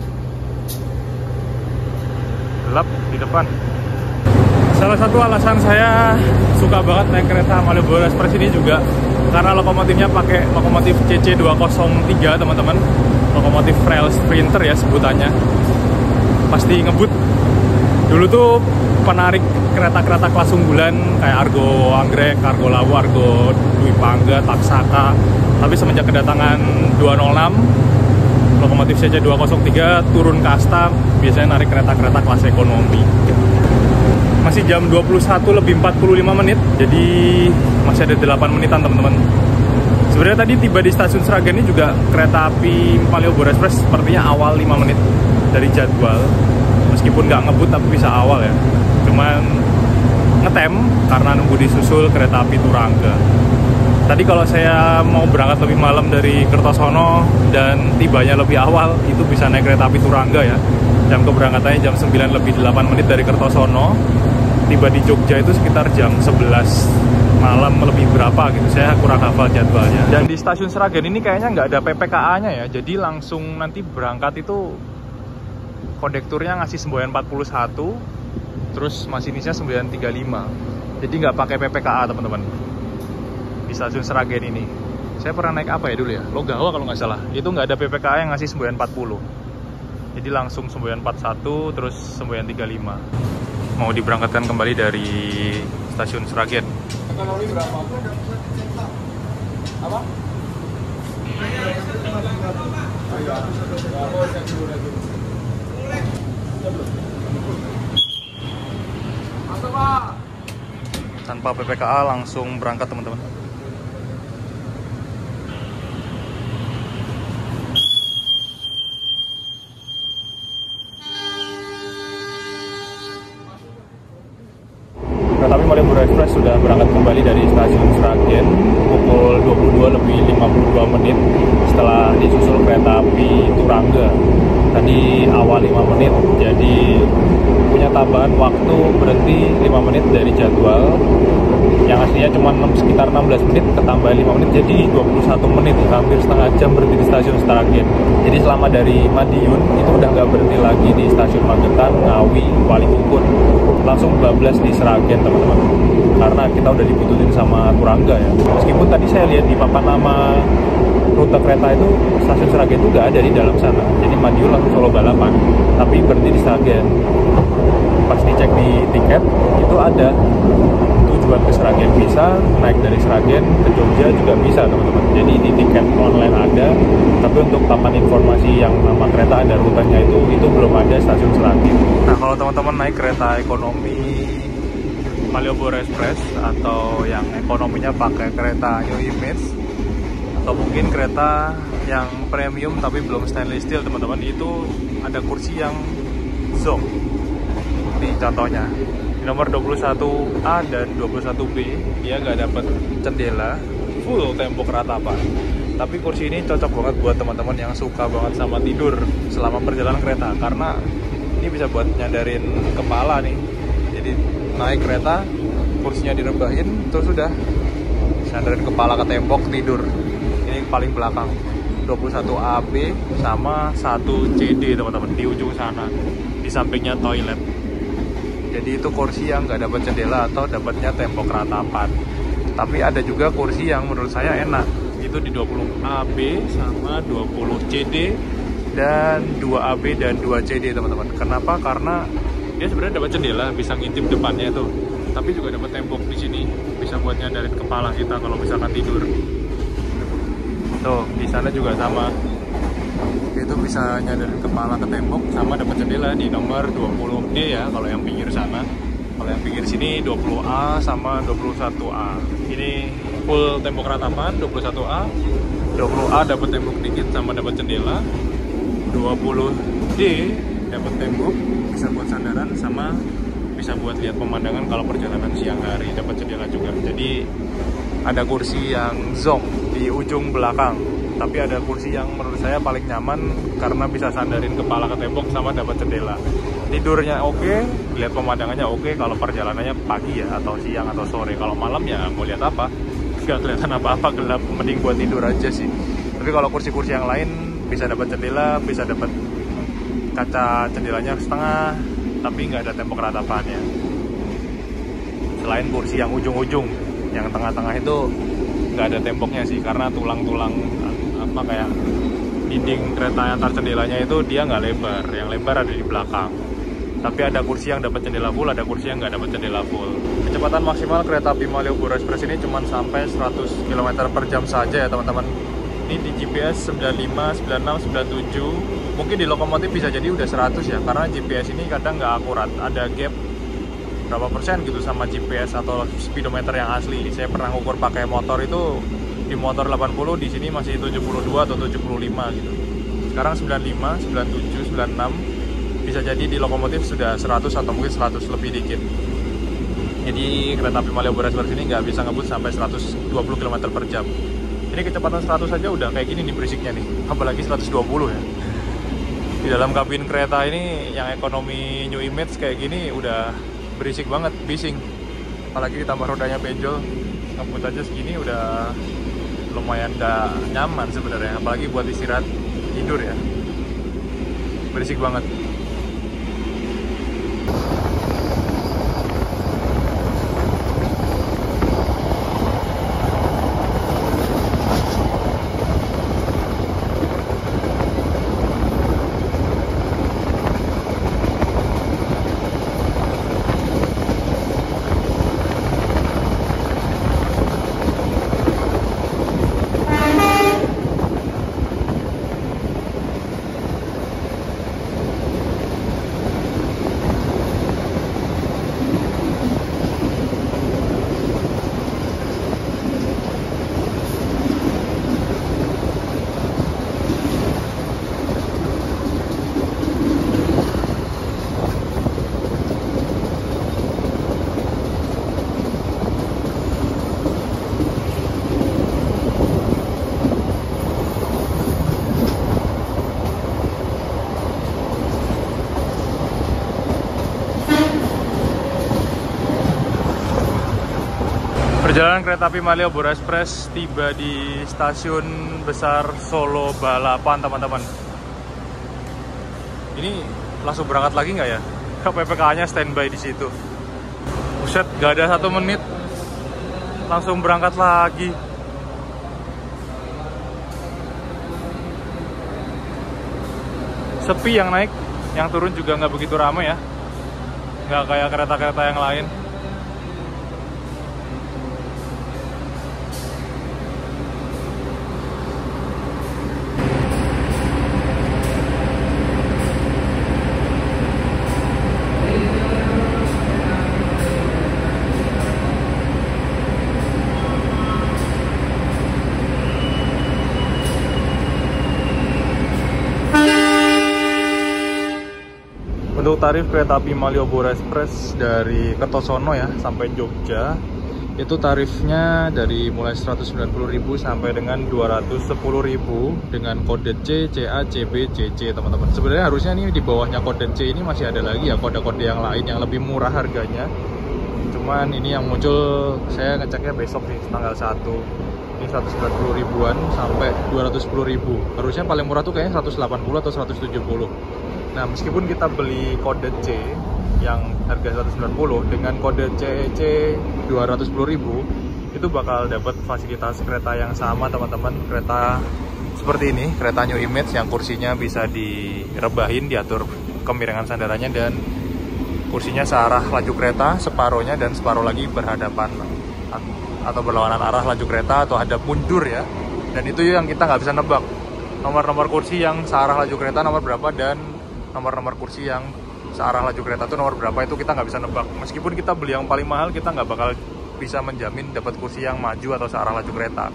Gelap di depan. Salah satu alasan saya suka banget naik kereta Malioboro Express ini juga karena lokomotifnya pakai lokomotif C C dua nol tiga, teman-teman. Lokomotif rail sprinter ya sebutannya. Pasti ngebut. Dulu tuh penarik kereta-kereta kelas unggulan kayak Argo Anggrek, Argo Lawu, Argo Dwi Pangga, Taksaka. Tapi semenjak kedatangan dua nol enam, lokomotif C C dua nol tiga turun ke Asta, biasanya narik kereta-kereta kelas ekonomi. Masih jam dua puluh satu lebih empat puluh lima menit, jadi masih ada delapan menitan, teman-teman. Sebenarnya tadi tiba di stasiun Sragen ini juga kereta api Malioboro Express sepertinya awal lima menit dari jadwal. Meskipun nggak ngebut tapi bisa awal ya. Cuman ngetem karena nunggu disusul kereta api Turangga. Tadi kalau saya mau berangkat lebih malam dari Kertosono dan tibanya lebih awal, itu bisa naik kereta api Turangga ya. Jam keberangkatannya jam sembilan lebih delapan menit dari Kertosono. Tiba di Jogja itu sekitar jam sebelas malam lebih berapa gitu, saya kurang hafal jadwalnya. Dan di stasiun Sragen ini kayaknya nggak ada P P K A-nya ya, jadi langsung nanti berangkat itu kondekturnya ngasih semboyan empat puluh satu, terus masinisnya sembilan tiga lima, jadi nggak pakai P P K A teman-teman di stasiun Sragen ini. Saya pernah naik apa ya dulu ya, Logawa kalau nggak salah, itu nggak ada P P K A yang ngasih semboyan empat puluh, jadi langsung semboyan empat puluh satu terus semboyan tiga lima. Mau diberangkatkan kembali dari stasiun Sragen. Ekonomi berapa? Apa? Tanpa P P K A langsung berangkat teman-teman. Kereta api Malioboro Express sudah berangkat kembali dari stasiun Sragen pukul dua puluh dua lebih lima puluh dua menit setelah disusul kereta api Turangga tadi awal lima menit, jadi punya tambahan waktu berhenti lima menit dari jadwal yang aslinya cuma sekitar enam belas menit, ketambah lima menit jadi dua puluh satu menit, hampir setengah jam berhenti di stasiun Sragen. Jadi selama dari Madiun itu udah nggak berhenti lagi di stasiun Magetan, Ngawi, Walipukun, langsung bablas di Sragen teman-teman, karena kita udah dibutuhin sama Turangga ya. Meskipun tadi saya lihat di papan nama rute kereta itu stasiun Sragen itu nggak ada di dalam sana, jadi Madiun langsung Solo Balapan, tapi berhenti di Sragen. Pas dicek di tiket itu ada tujuan ke Sragen bisa, naik dari Sragen ke Jogja juga bisa teman-teman. Jadi di tiket online ada, tapi untuk papan informasi yang nama kereta ada rutenya itu itu belum ada stasiun Sragen. Nah kalau teman-teman naik kereta ekonomi Malioboro Express atau yang ekonominya pakai kereta New Image atau mungkin kereta yang premium tapi belum stainless steel teman-teman, itu ada kursi yang Zong. Ini contohnya di nomor dua puluh satu A dan dua puluh satu B dia nggak dapat jendela, full tembok ratapan. Tapi kursi ini cocok banget buat teman-teman yang suka banget sama tidur selama perjalanan kereta, karena ini bisa buat nyandarin kepala nih. Jadi naik kereta, kursinya direbahin, terus udah nyandarin kepala ke tembok, tidur. Ini paling belakang dua puluh satu A B sama satu C D teman-teman, di ujung sana, di sampingnya toilet. Jadi itu kursi yang nggak dapat jendela atau dapatnya tembok ratapan. Tapi ada juga kursi yang menurut saya enak, itu di dua puluh A B sama dua puluh C D dan dua A B dan dua C D teman-teman. Kenapa? Karena dia sebenarnya dapat jendela, bisa ngintip depannya itu, tapi juga dapat tembok di sini, bisa buat nyandarin kepala kita kalau misalkan tidur. Tuh di sana juga sama, itu bisa nyandarin kepala ke tembok, sama dapat jendela di nomor dua puluh D ya kalau yang pinggir sana. Kalau yang pinggir sini dua puluh A sama dua puluh satu A. Ini full tembok ratapan dua puluh satu A. dua puluh A dapat tembok dikit sama dapat jendela. dua puluh D dapat tembok, bisa buat sandaran sama bisa buat lihat pemandangan kalau perjalanan siang hari, dapat jendela juga. Jadi ada kursi yang Zong di ujung belakang, tapi ada kursi yang menurut saya paling nyaman karena bisa sandarin kepala ke tembok sama dapat jendela. Tidurnya oke, lihat pemandangannya oke kalau perjalanannya pagi ya, atau siang atau sore. Kalau malam ya mau lihat apa, nggak kelihatan apa-apa, gelap, mending buat tidur aja sih. Tapi kalau kursi-kursi yang lain bisa dapat jendela, bisa dapat kaca jendelanya setengah, tapi nggak ada tembok ratapannya. Selain kursi yang ujung-ujung, yang tengah-tengah itu nggak ada temboknya sih, karena tulang-tulang apa kayak dinding kereta antar jendelanya itu dia nggak lebar, yang lebar ada di belakang. Tapi ada kursi yang dapat jendela full, ada kursi yang nggak dapat jendela full. Kecepatan maksimal kereta api Malioboro Express ini cuma sampai seratus kilometer per jam saja ya teman-teman. Ini di G P S sembilan puluh lima, sembilan puluh enam, sembilan puluh tujuh, mungkin di lokomotif bisa jadi udah seratus ya, karena G P S ini kadang nggak akurat, ada gap berapa persen gitu sama G P S atau speedometer yang asli. Saya pernah ngukur pakai motor itu, di motor delapan puluh, di sini masih tujuh puluh dua atau tujuh puluh lima gitu. Sekarang sembilan puluh lima, sembilan puluh tujuh, sembilan puluh enam, bisa jadi di lokomotif sudah seratus atau mungkin seratus lebih dikit. Jadi kereta api Malioboro Express ini nggak bisa ngebut sampai seratus dua puluh kilometer per jam. Ini kecepatan seratus saja udah kayak gini nih berisiknya nih, apalagi seratus dua puluh ya. Di dalam kabin kereta ini yang ekonomi New Image kayak gini udah berisik banget, bising. Apalagi ditambah rodanya benjol, ngebut aja segini udah lumayan gak nyaman sebenarnya, apalagi buat istirahat tidur ya, berisik banget. Perjalanan kereta api Malioboro Express tiba di stasiun besar Solo Balapan, teman-teman. Ini langsung berangkat lagi nggak ya? P P K A-nya standby di situ. Buset, nggak ada satu menit, langsung berangkat lagi. Sepi yang naik, yang turun juga nggak begitu ramai ya. Nggak kayak kereta-kereta yang lain. Untuk tarif kereta api Malioboro Express dari Kertosono ya sampai Jogja, itu tarifnya dari mulai seratus sembilan puluh ribu sampai dengan dua ratus sepuluh ribu dengan kode C, C A, C B, C C, teman-teman. Sebenarnya harusnya ini di bawahnya kode C ini masih ada lagi ya kode-kode yang lain yang lebih murah harganya. Cuman ini yang muncul, saya ngeceknya besok nih tanggal satu. Ini seratus sembilan puluh ribuan sampai dua ratus sepuluh ribu. Harusnya paling murah tuh kayaknya seratus delapan puluh atau seratus tujuh puluh. Nah, meskipun kita beli kode C yang harga seratus sembilan puluh dengan kode C E C dua ratus sepuluh ribu, itu bakal dapat fasilitas kereta yang sama, teman-teman. Kereta seperti ini, kereta New Image yang kursinya bisa direbahin, diatur kemiringan sandarannya, dan kursinya searah laju kereta, separohnya dan separuh lagi berhadapan atau berlawanan arah laju kereta atau hadap mundur ya. Dan itu yang kita nggak bisa nebak, nomor-nomor kursi yang searah laju kereta nomor berapa dan nomor-nomor kursi yang searah laju kereta itu nomor berapa, itu kita nggak bisa nebak. Meskipun kita beli yang paling mahal, kita nggak bakal bisa menjamin dapat kursi yang maju atau searah laju kereta.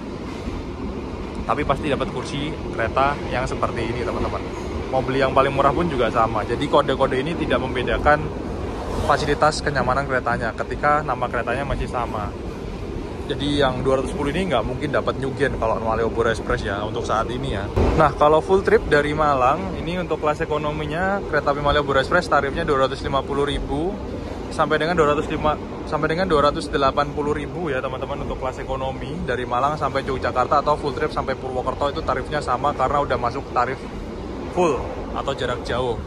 Tapi pasti dapat kursi kereta yang seperti ini, teman-teman. Mau beli yang paling murah pun juga sama. Jadi kode-kode ini tidak membedakan fasilitas kenyamanan keretanya ketika nama keretanya masih sama. Jadi yang dua ratus sepuluh ini nggak mungkin dapat New Gen kalau Malioboro Express ya untuk saat ini ya. Nah, kalau full trip dari Malang, ini untuk kelas ekonominya kereta api Malioboro Express tarifnya dua ratus lima puluh ribu sampai dengan dua ratus lima sampai dengan dua ratus delapan puluh ribu ya, teman-teman. Untuk kelas ekonomi dari Malang sampai Yogyakarta atau full trip sampai Purwokerto itu tarifnya sama karena udah masuk tarif full atau jarak jauh.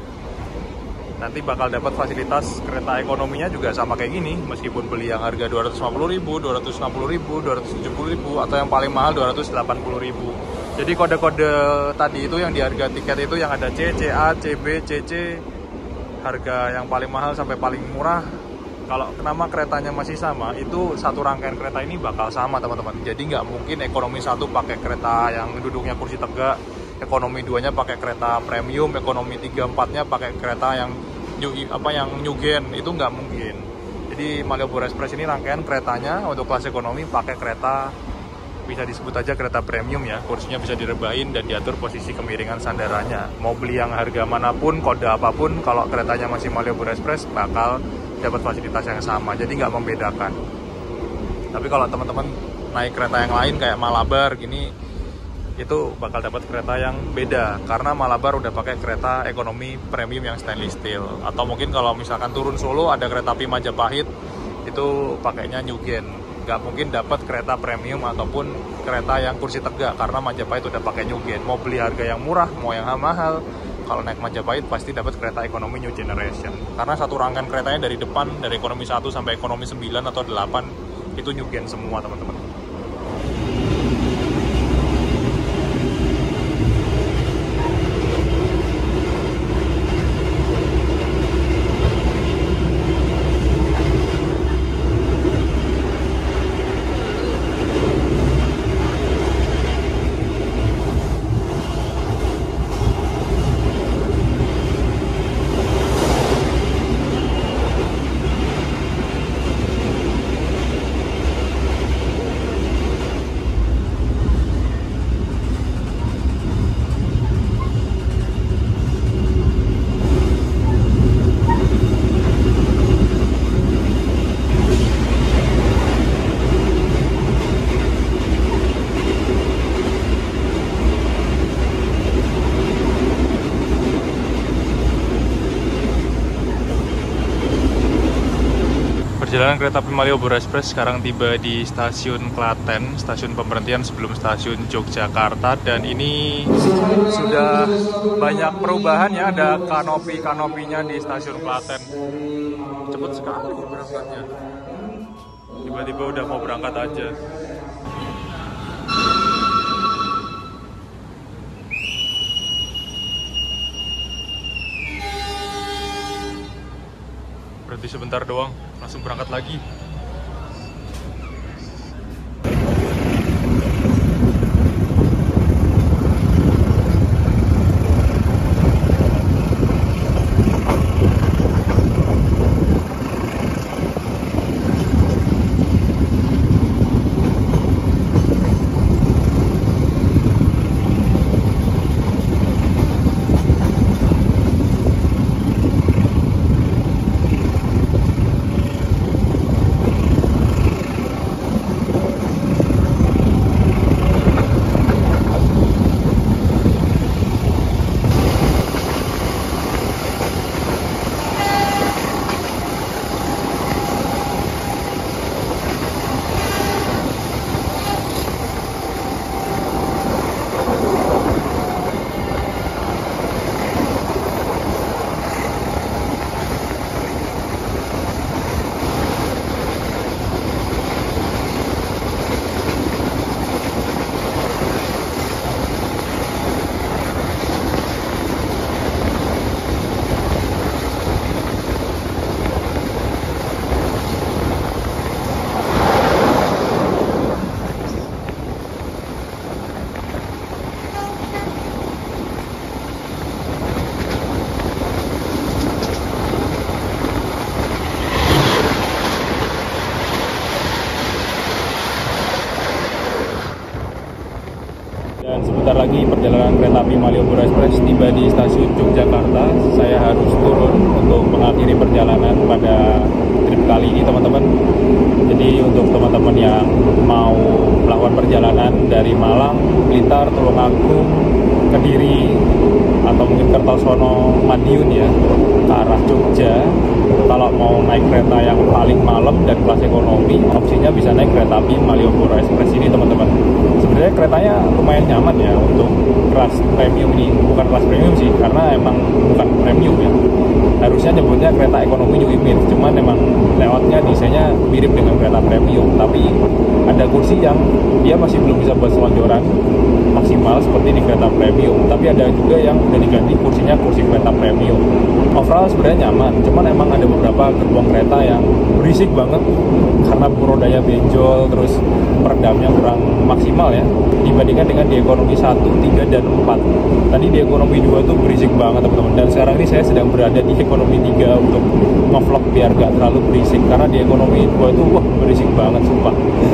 Nanti bakal dapat fasilitas kereta ekonominya juga sama kayak gini, meskipun beli yang harga dua ratus lima puluh ribu, dua ratus enam puluh ribu, dua ratus tujuh puluh ribu, atau yang paling mahal dua ratus delapan puluh ribu. Jadi kode-kode tadi itu yang di harga tiket itu yang ada C, C A, C B, C C, harga yang paling mahal sampai paling murah. Kalau nama keretanya masih sama, itu satu rangkaian kereta ini bakal sama, teman-teman. Jadi nggak mungkin ekonomi satu pakai kereta yang duduknya kursi tegak, ekonomi duanya pakai kereta premium, ekonomi tiga empatnya pakai kereta yang new, apa yang New Gen, itu nggak mungkin. Jadi Malioboro Express ini rangkaian keretanya untuk kelas ekonomi pakai kereta, bisa disebut aja kereta premium ya. Kursinya bisa direbahin dan diatur posisi kemiringan sandarannya. Mau beli yang harga manapun, kode apapun, kalau keretanya masih Malioboro Express bakal dapat fasilitas yang sama. Jadi nggak membedakan. Tapi kalau teman-teman naik kereta yang lain kayak Malabar gini, itu bakal dapat kereta yang beda karena Malabar udah pakai kereta ekonomi premium yang stainless steel. Atau mungkin kalau misalkan turun Solo ada kereta api Majapahit, itu pakainya New Gen. nggak mungkin dapat kereta premium ataupun kereta yang kursi tegak karena Majapahit udah pakai Nyugen. Mau beli harga yang murah, mau yang mahal, kalau naik Majapahit pasti dapat kereta ekonomi new generation. Karena satu rangkaian keretanya dari depan, dari ekonomi satu sampai ekonomi sembilan atau delapan itu Nyugen semua, teman-teman. Perjalanan kereta api Malioboro Express sekarang tiba di stasiun Klaten, stasiun pemberhentian sebelum stasiun Yogyakarta, dan ini sudah banyak perubahan ya, ada kanopi-kanopinya di stasiun Klaten. Cepet sekali berangkatnya. Tiba-tiba udah mau berangkat aja. Berhenti sebentar doang, langsung berangkat lagi. Dan sebentar lagi perjalanan kereta api Malioboro Express tiba di stasiun Yogyakarta. Saya harus turun untuk mengakhiri perjalanan pada trip kali ini, teman-teman. Jadi untuk teman-teman yang mau melakukan perjalanan dari Malang, Blitar, Tulungagung, Kediri, atau mungkin Kertosono, Madiun ya, ke arah Jogja, kalau mau naik kereta yang paling malam dan kelas ekonomi, opsinya bisa naik kereta api Malioboro Express ini, teman-teman. Sebenarnya keretanya lumayan nyaman ya untuk kelas premium ini. Bukan kelas premium sih, karena emang bukan premium ya. Harusnya nyebutnya kereta ekonomi New Image, cuman emang layoutnya desainnya mirip dengan kereta premium. Tapi ada kursi yang dia masih belum bisa buat selonjoran maksimal seperti di kereta premium. Tapi ada juga yang udah diganti kursinya kursi kereta premium. Overall sebenarnya nyaman, cuman emang ada beberapa gerbong kereta yang berisik banget karena rodanya benjol, terus peredamnya kurang maksimal ya dibandingkan dengan di ekonomi satu, tiga, dan empat. Tadi di ekonomi dua tuh berisik banget, teman-teman, dan sekarang ini saya sedang berada di ekonomi tiga untuk nge-vlog biar gak terlalu berisik, karena di ekonomi dua tuh wah berisik banget sumpah.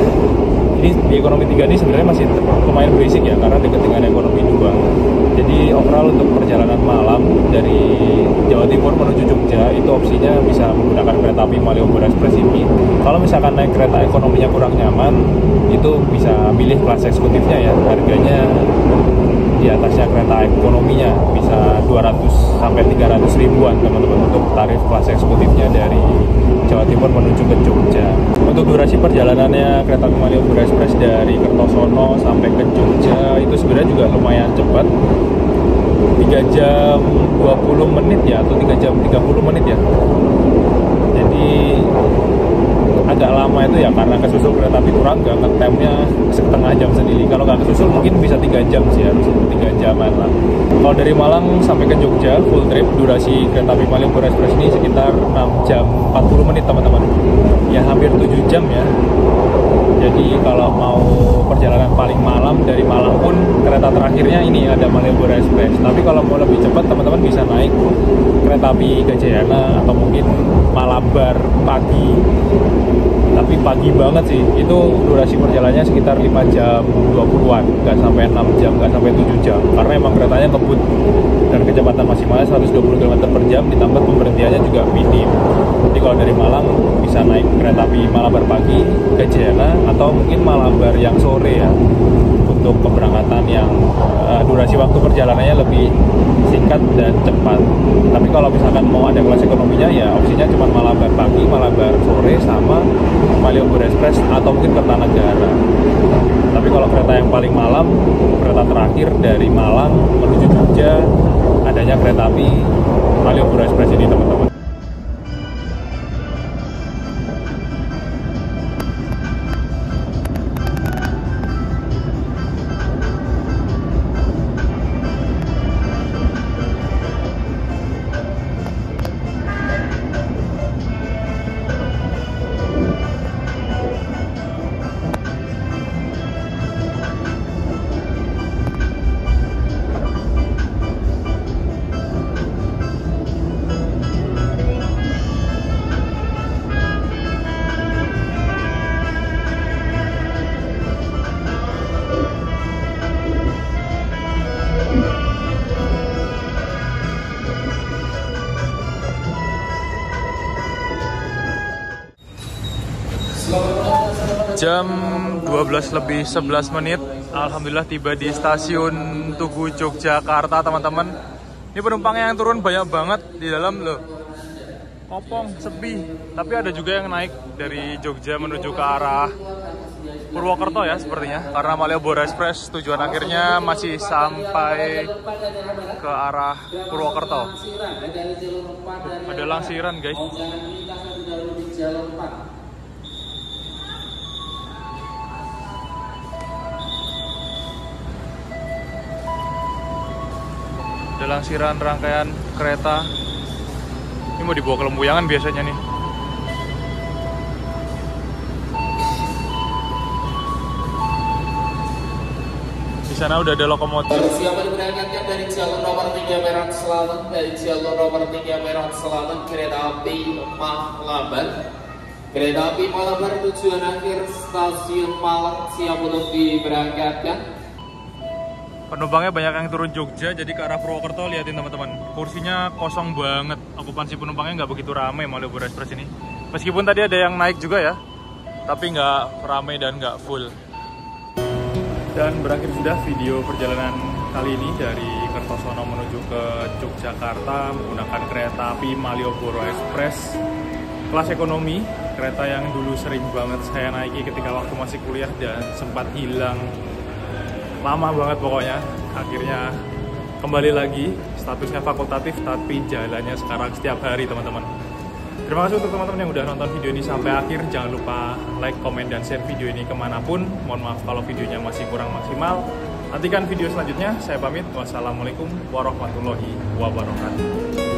Ini di ekonomi tiga ini sebenarnya masih lumayan berisik ya, karena dekat dengan ekonomi dua. Jadi overall untuk perjalanan malam dari Jawa Timur menuju Jogja itu opsinya bisa menggunakan kereta api Malioboro Express ini. Kalau misalkan naik kereta ekonominya kurang nyaman, itu bisa pilih kelas eksekutifnya ya. Harganya di di atasnya kereta ekonominya, bisa dua ratus sampai tiga ratus ribuan teman-teman untuk tarif kelas eksekutifnya dari Jawa Timur menuju ke Jogja. Untuk durasi perjalanannya kereta api Malioboro Express dari Kertosono sampai ke Jogja itu sebenarnya juga lumayan cepat, tiga jam dua puluh menit ya, atau tiga jam tiga puluh menit ya. Jadi agak lama itu ya karena kesusul kereta api Turangga, ngetemnya setengah jam sendiri. Kalau nggak kesusul mungkin bisa tiga jam sih, harus tiga jaman lah. Kalau dari Malang sampai ke Jogja full trip, durasi kereta api Malioboro Express ini sekitar enam jam empat puluh menit teman-teman, ya hampir tujuh jam ya. Jadi kalau mau perjalanan paling malam dari Malang pun kereta terakhirnya ini ada Malioboro Express. Tapi kalau mau lebih cepat teman-teman bisa naik kereta api Gajayana atau mungkin Malabar pagi. Tapi pagi banget sih, itu durasi perjalanannya sekitar lima jam dua puluhan, nggak sampai enam jam, nggak sampai tujuh jam. Karena emang keretanya ngebut dan kecepatan maksimalnya seratus dua puluh kilometer per jam, ditambah pemberhentiannya juga minim. Jadi kalau dari Malang bisa naik kereta api Malabar pagi, Gajayana, atau mungkin Malabar yang sore ya, untuk keberangkatan yang uh, durasi waktu perjalanannya lebih singkat dan cepat. Tapi kalau misalkan mau ada kelas ekonominya ya opsinya cuma Malabar pagi, Malabar sore, sama Malioboro Express atau mungkin Kertanegara. Tapi kalau kereta yang paling malam, kereta terakhir dari Malang menuju Jogja, adanya kereta api Malioboro Express ini teman-teman. Jam dua belas lebih sebelas menit, alhamdulillah tiba di stasiun Tugu Yogyakarta teman-teman. Ini penumpangnya yang turun banyak banget di dalam loh, kopong, sepi. Tapi ada juga yang naik dari Jogja menuju ke arah Purwokerto ya sepertinya, karena Malioboro Express tujuan akhirnya masih sampai ke arah Purwokerto. Ada langsiran guys. Ada langsiran rangkaian kereta. Ini mau dibawa ke Lempuyangan biasanya nih. Di sana udah ada lokomotif. Siapa diberangkatkan dari jalur nomor tiga Perak Selatan, dari jalur nomor tiga Perak Selatan, kereta api Malabar. Kereta api Malabar tujuan akhir stasiun Malang siap untuk diberangkatkan. Penumpangnya banyak yang turun Jogja, jadi ke arah Purwokerto. Lihatin teman-teman, kursinya kosong banget, okupansi penumpangnya nggak begitu ramai Malioboro Express ini. Meskipun tadi ada yang naik juga ya, tapi nggak ramai dan nggak full. Dan berakhir sudah video perjalanan kali ini dari Kertosono menuju ke Yogyakarta menggunakan kereta api Malioboro Express kelas ekonomi, kereta yang dulu sering banget saya naiki ketika waktu masih kuliah dan sempat hilang lama banget pokoknya. Akhirnya kembali lagi, statusnya fakultatif tapi jalannya sekarang setiap hari teman-teman. Terima kasih untuk teman-teman yang udah nonton video ini sampai akhir. Jangan lupa like, komen, dan share video ini kemanapun. Mohon maaf kalau videonya masih kurang maksimal. Nantikan video selanjutnya. Saya pamit. Wassalamualaikum warahmatullahi wabarakatuh.